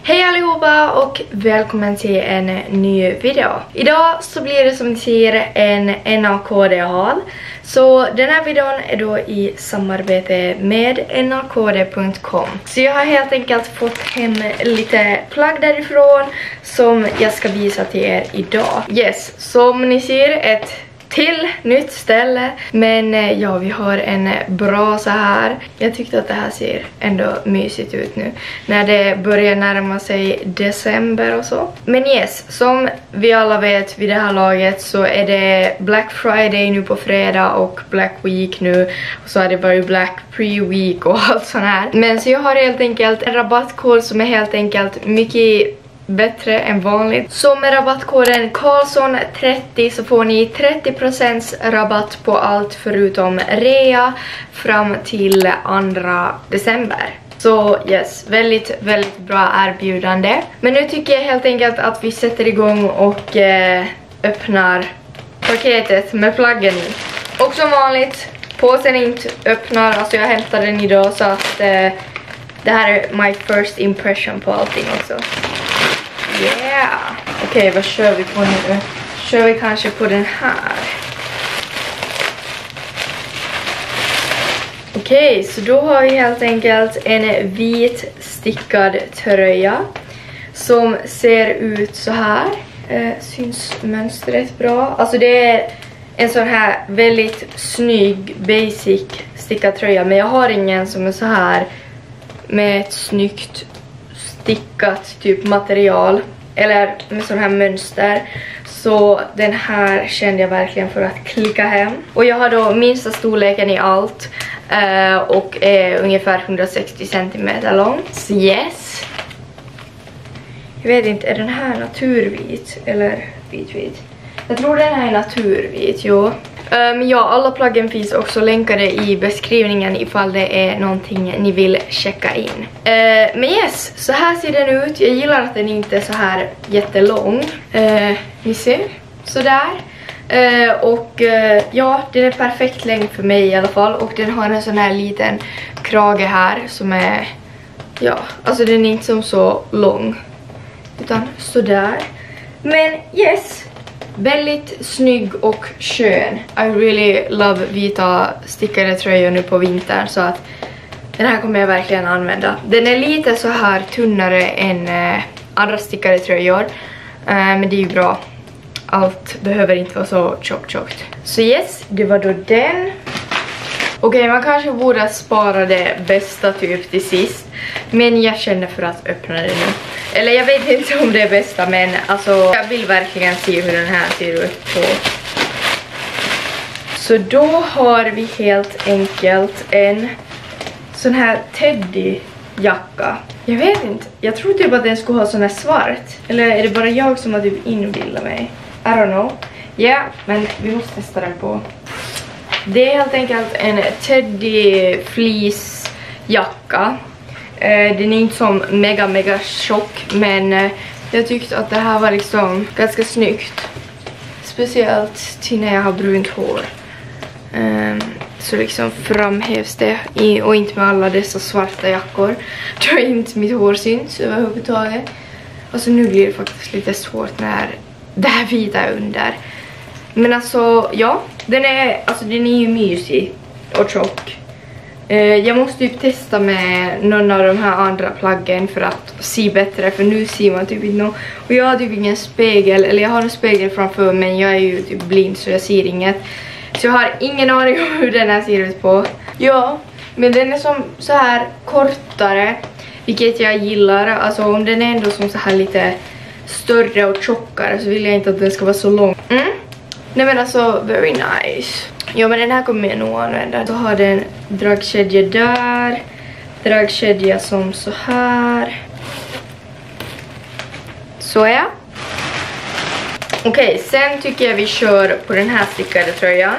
Hej allihopa och välkommen till en ny video. Idag så blir det som ni ser en NAKD-haul. Så den här videon är då i samarbete med nakd.com. Så jag har helt enkelt fått hem lite plagg därifrån som jag ska visa till er idag. Yes, som ni ser ett till nytt ställe. Men ja, vi har en brasa här. Jag tyckte att det här ser ändå mysigt ut nu när det börjar närma sig december och så. Men yes, som vi alla vet vid det här laget så är det Black Friday nu på fredag och Black Week nu. Och så är det bara Black Pre-Week och allt sånt här. Men så jag har helt enkelt en rabattkod som är helt enkelt mycket bättre än vanligt. Så med rabattkoden Karlsson30 så får ni 30% rabatt på allt förutom rea fram till 2 december. Så yes, väldigt bra erbjudande. Men nu tycker jag helt enkelt att vi sätter igång och öppnar paketet med plaggen i. Och som vanligt, påsen inte öppnar, alltså jag hämtade den idag så att det här är my first impression på allting också. Yeah! Okej, vad kör vi på nu? Kör vi kanske på den här? Okej, så då har vi helt enkelt en vit stickad tröja som ser ut så här. Syns mönstret bra? Alltså det är en sån här väldigt snygg basic stickad tröja, men jag har ingen som är så här med ett snyggt stickat typ material eller med sån här mönster. Så den här kände jag verkligen för att klicka hem. Och jag har då minsta storleken i allt och är ungefär 160 cm lång. Så yes. Jag vet inte, är den här naturvit eller vitvit? Jag tror den här är naturvit, jo. Ja, alla plaggen finns också länkade i beskrivningen ifall det är någonting ni vill checka in. Men yes, så här ser den ut. Jag gillar att den inte är så här jättelång. Ni ser, sådär. Ja, den är perfekt längd för mig i alla fall. Och den har en sån här liten krage här som är, ja, alltså den är inte som så lång. Utan sådär. Men yes. Väldigt snygg och skön. I really love vita stickade tröjor nu på vintern, så att den här kommer jag verkligen använda. Den är lite så här tunnare än andra stickade tröjor. Men det är ju bra. Allt behöver inte vara så tjockt. Så yes, det var då den. Okej, man kanske borde spara det bästa typ till sist. Men jag känner för att öppna det nu. Eller jag vet inte om det är bästa, men alltså jag vill verkligen se hur den här ser ut på. Så då har vi helt enkelt en sån här teddyjacka. Jag vet inte, jag tror typ att den skulle ha sån här svart. Eller är det bara jag som har typ inbildat mig? I don't know. Ja, men vi måste testa den på. Det är helt enkelt en teddy fleecejacka. Den är inte som mega tjock, men jag tyckte att det här var liksom ganska snyggt. Speciellt till när jag har brunt hår. Så liksom framhävs det och inte med alla dessa svarta jackor. Då inte mitt hår syns överhuvudtaget. Alltså nu blir det faktiskt lite svårt när det här vita är under. Men alltså, ja, den är ju mysig och tjock. Jag måste typ testa med någon av de här andra plaggen för att se bättre, för nu ser man typ inte något. Och jag har typ ingen spegel, eller jag har en spegel framför, men jag är ju typ blind så jag ser inget. Så jag har ingen aning om hur den här ser ut på. Ja, men den är som så här kortare, vilket jag gillar. Alltså om den är ändå som så här lite större och tjockare så vill jag inte att den ska vara så lång. Nej men alltså, very nice. Ja, men den här kommer jag nog använda. Så har den dragkedja där. Dragkedja som så här. Så är jag. Okej, sen tycker jag vi kör på den här stickade tröjan.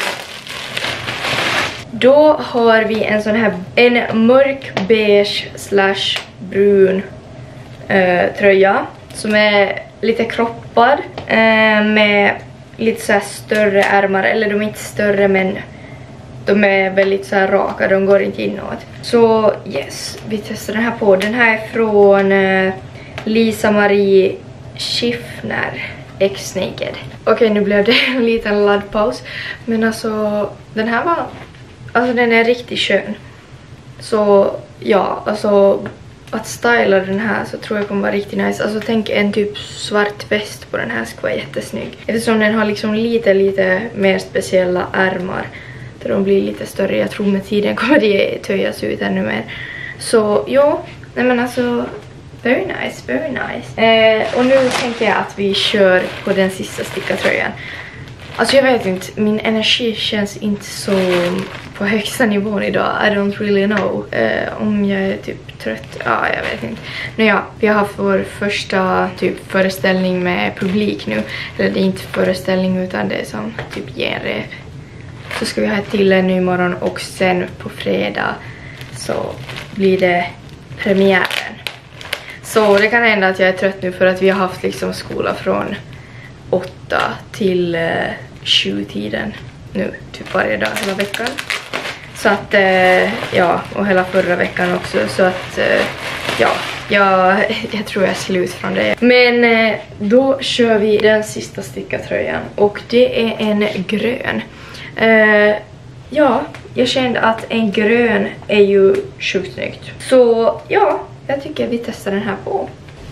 Då har vi en sån här, en mörk beige slash brun tröja. Som är lite kroppad med lite så här större ärmar, eller de är inte större men de är väldigt så här raka, de går inte inåt. Så yes, vi testar den här på. Den här är från Lisa Marie Schiffner X Naked. Okej, nu blev det en liten laddpaus. Men alltså, den här var... Alltså den är riktigt skön. Så ja, alltså att styla den här så tror jag kommer vara riktigt nice. Alltså tänk en typ svart väst på den här ska vara jättesnygg. Eftersom den har liksom lite mer speciella ärmar. Där de blir lite större. Jag tror med tiden kommer det töjas ut ännu mer. Så ja, nej men alltså... Very nice, very nice. Och nu tänker jag att vi kör på den sista stickartröjan. Alltså jag vet inte, min energi känns inte så på högsta nivån idag. I don't really know. Om jag är typ trött, ja jag vet inte. Men ja, vi har haft vår första typ föreställning med publik nu. Eller det är inte föreställning utan det är som typ genrep. Så ska vi ha till en ny morgon och sen på fredag så blir det premiären. Så det kan hända att jag är trött nu för att vi har haft liksom skola från 8 till 7-tiden nu, typ varje dag hela veckan. Så att, ja, och hela förra veckan också. Så att, ja, jag tror jag är slut från det. Men då kör vi den sista stickartröjan och det är en grön. Ja, jag kände att en grön är ju sjukt snyggt. Så ja, jag tycker vi testar den här på.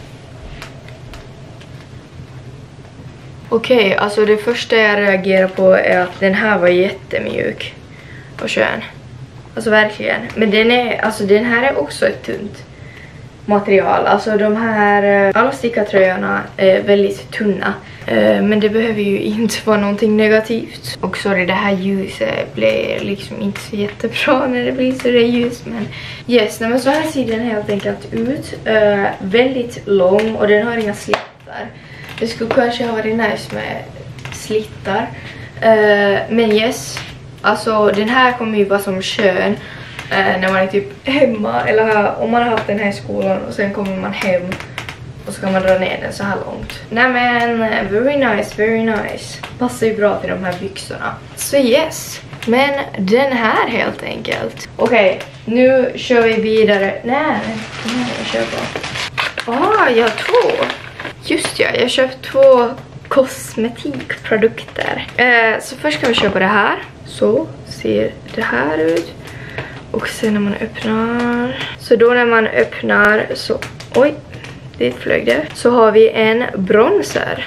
Okej, alltså det första jag reagerar på är att den här var jättemjuk och skön. Alltså verkligen. Men den här är också ett tunt material. Alltså de här, alla stickartröjorna är väldigt tunna. Men det behöver ju inte vara någonting negativt. Och sorry, det här ljuset blir liksom inte så jättebra när det blir så det ljus. Men yes, men så här ser den helt enkelt ut. Väldigt lång och den har inga slittar. Det skulle kanske ha varit nice med slittar. Men yes, alltså den här kommer ju vara som skön när man är typ hemma. Eller om man har haft den här i skolan och sen kommer man hem och så kan man dra ner den så här långt. Nej men, very nice, very nice. Passar ju bra till de här byxorna. Så yes, men den här helt enkelt. Okej, nu kör vi vidare. Nej, jag kör på. Jag har 2. Just ja, jag köpt 2 kosmetikprodukter. Så först kan vi köpa det här. Så ser det här ut. Och sen när man öppnar. Så då när man öppnar så... Oj, dit flög det. Så har vi en bronzer.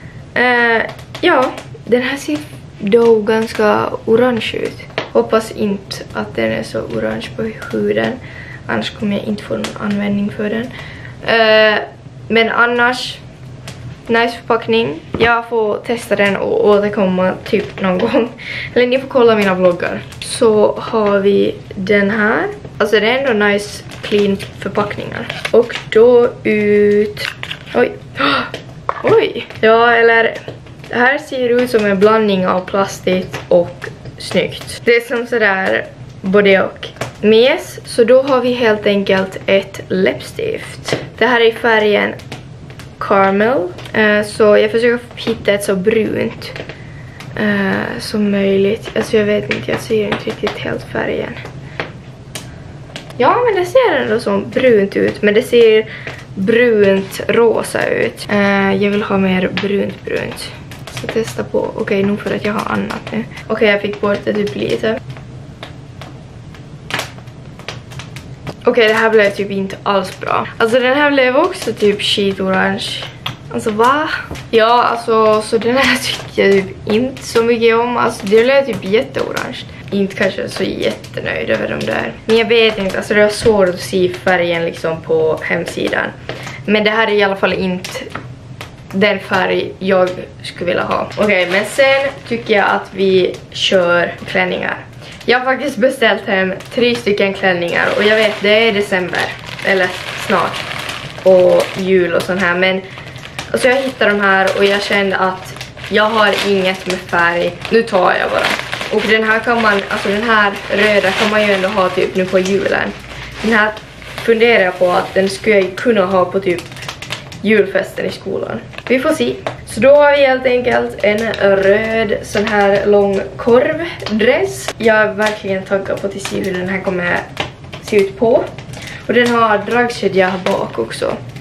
Ja, den här ser då ganska orange ut. Hoppas inte att den är så orange på huden. Annars kommer jag inte få någon användning för den. Men annars... Nice förpackning. Jag får testa den och återkomma typ någon gång. Eller ni får kolla mina vloggar. Så har vi den här. Alltså det är ändå nice clean förpackningar. Och då ut... Oj. Oj. Ja, eller... Det här ser ut som en blandning av plastigt och snyggt. Det är som sådär både och. Mes. Så då har vi helt enkelt ett läppstift. Det här är färgen Caramel. Så jag försöker hitta ett så brunt som möjligt. Alltså jag vet inte, jag ser inte riktigt helt färgen. Ja, men det ser ändå som brunt ut. Men det ser brunt rosa ut. Jag vill ha mer brunt. Så testa på. Okej, nog för att jag har annat nu. Okej, jag fick bort det typ lite. Okej, det här blev typ inte alls bra. Alltså den här blev också typ skitorange. Alltså va? Ja, alltså så den här tycker jag typ inte så mycket om. Alltså det blev typ jätteorange. Inte kanske så jättenöjd över de där. Men jag vet inte, alltså det var svårt att se färgen liksom på hemsidan. Men det här är i alla fall inte den färg jag skulle vilja ha. Okej, men sen tycker jag att vi kör klänningar. Jag har faktiskt beställt hem 3 stycken klänningar. Och jag vet, det är december. Eller snart. Och jul och sån här. Men alltså jag hittade de här och jag kände att jag har inget med färg. Nu tar jag bara. Och den här kan man, alltså den här röda kan man ju ändå ha typ nu på julen. Den här funderar jag på att den skulle jag kunna ha på typ julfesten i skolan. Vi får se. Så då har vi helt enkelt en röd sån här lång korvdress. Jag är verkligen taggad på att se hur den här kommer se ut på. Och den har dragkedja bak också.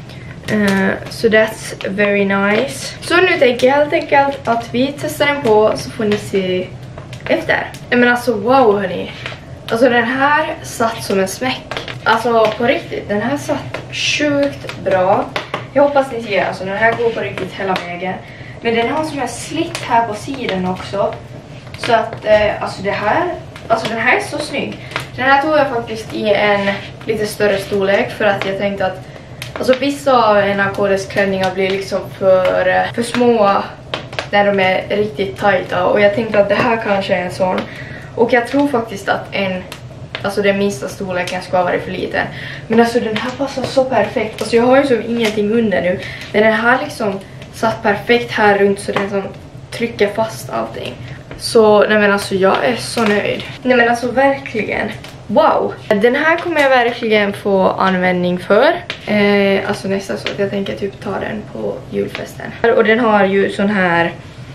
So that's very nice. Så nu tänker jag helt enkelt att vi testar den på så får ni se efter. Men alltså wow hörni. Alltså den här satt som en smäck. Alltså på riktigt, den här satt sjukt bra. Jag hoppas ni ser, alltså den här går på riktigt hela vägen. Men den har som en slitt här på sidan också. Så att, alltså den här är så snygg. Den här tog jag faktiskt i en lite större storlek för att jag tänkte att alltså vissa av NAKDs klänningar blir liksom för små när de är riktigt tajta. Och jag tänkte att det här kanske är en sån. Och jag tror faktiskt att den minsta storleken ska vara för liten. Men alltså den här passar så perfekt. Alltså jag har ju som ingenting under nu. Men den här liksom satt perfekt här runt så den som trycker fast allting. Så nej men alltså jag är så nöjd. Nej men alltså verkligen. Wow. Den här kommer jag verkligen få användning för. Alltså nästan så att jag tänker typ ta den på julfesten. Och den har ju sån här,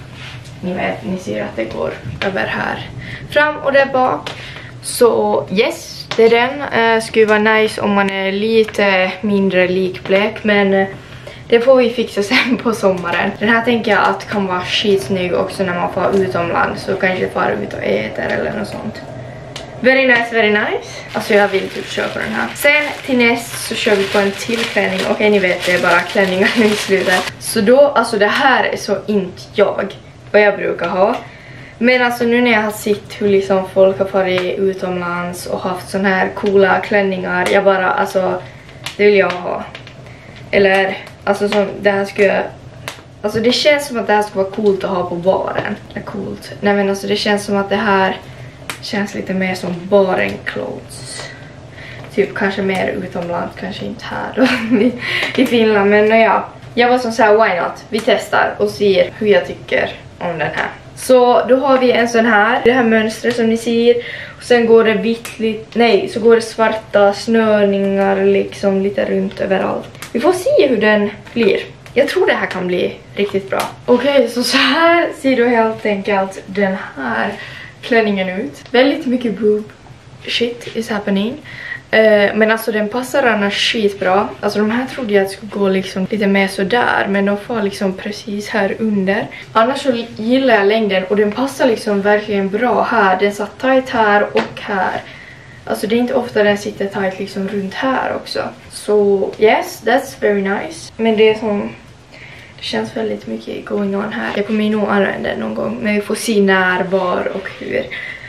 ni ser att det går över här fram och där bak. Så yes, det är den. Skulle vara nice om man är lite mindre likblek, men det får vi fixa sen på sommaren. Den här tänker jag att kan vara skitsnygg också när man får utomlands. Så kanske fara ut och äter eller något sånt. Very nice, very nice. Alltså jag vill typ köpa den här. Sen till näst så kör vi på en till klänning. Okej, ni vet det är bara klänningar i slutet. Så då, alltså det här är så inte vad jag brukar ha. Men alltså nu när jag har sett hur liksom folk har farit utomlands och haft såna här coola klänningar. Jag bara, alltså det vill jag ha. Eller, alltså som det här skulle jag... Alltså det känns som att det här skulle vara coolt att ha på baren. Eller coolt. Nej men alltså det känns som att det här känns lite mer som baren clothes. Typ kanske mer utomlands, kanske inte här då, i Finland. Men ja, jag var som så här, why not? Vi testar och ser hur jag tycker om den här. Så då har vi en sån här, det här mönstret som ni ser. Och sen går det vitt, så går det svarta snörningar liksom lite runt överallt. Vi får se hur den blir. Jag tror det här kan bli riktigt bra. Okej, så här ser då helt enkelt den här klänningen ut. Väldigt mycket boob shit is happening. Men alltså den passar annars skitbra. Alltså de här trodde jag att skulle gå liksom lite mer sådär. Men de får liksom precis här under. Annars så gillar jag längden. Och den passar liksom verkligen bra här. Den satt tight här och här. Alltså det är inte ofta den sitter tight liksom runt här också. Så yes, that's very nice. Men det är som... Det känns väldigt mycket going on här. Jag kommer nog använda den någon gång. Men vi får se när, var och hur.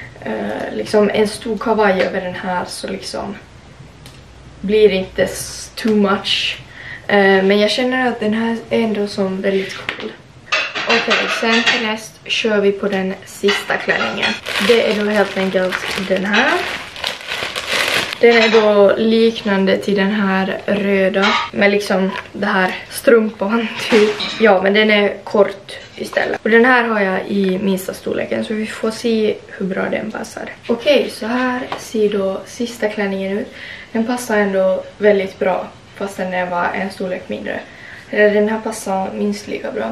Liksom en stor kavaj över den här så liksom blir inte too much. Men jag känner att den här är ändå som väldigt cool. Okej, sen till näst kör vi på den sista klänningen. Det är då helt enkelt den här. Den är då liknande till den här röda med liksom det här strumpan typ. Ja, men den är kort istället. Och den här har jag i minsta storleken så vi får se hur bra den passar. Okej, så här ser då sista klänningen ut. Den passar ändå väldigt bra fast den var en storlek mindre. Den här passar minst lika bra.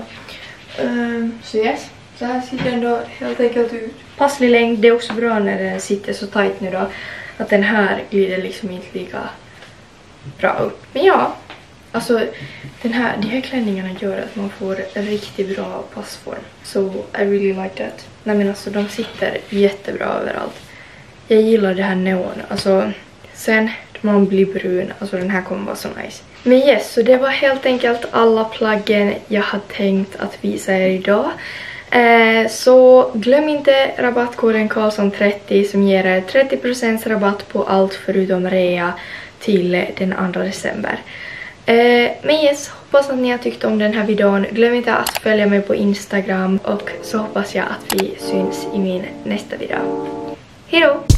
Så yes, så här ser den då helt enkelt ut. Passlig längd, det är också bra när den sitter så tight nu då. Att den här glider liksom inte lika bra upp. Men ja, alltså de här klänningarna gör att man får en riktigt bra passform. So I really like that. Nej men alltså de sitter jättebra överallt. Jag gillar det här neon. Alltså sen när man blir brun, alltså den här kommer vara så nice. Men yes, så det var helt enkelt alla plaggen jag hade tänkt att visa er idag. Så glöm inte rabattkoden Karlsson30 som ger er 30% rabatt på allt förutom rea till den 2 december. Men yes, hoppas att ni har tyckt om den här videon. Glöm inte att följa mig på Instagram och så hoppas jag att vi syns i min nästa video. Hejdå!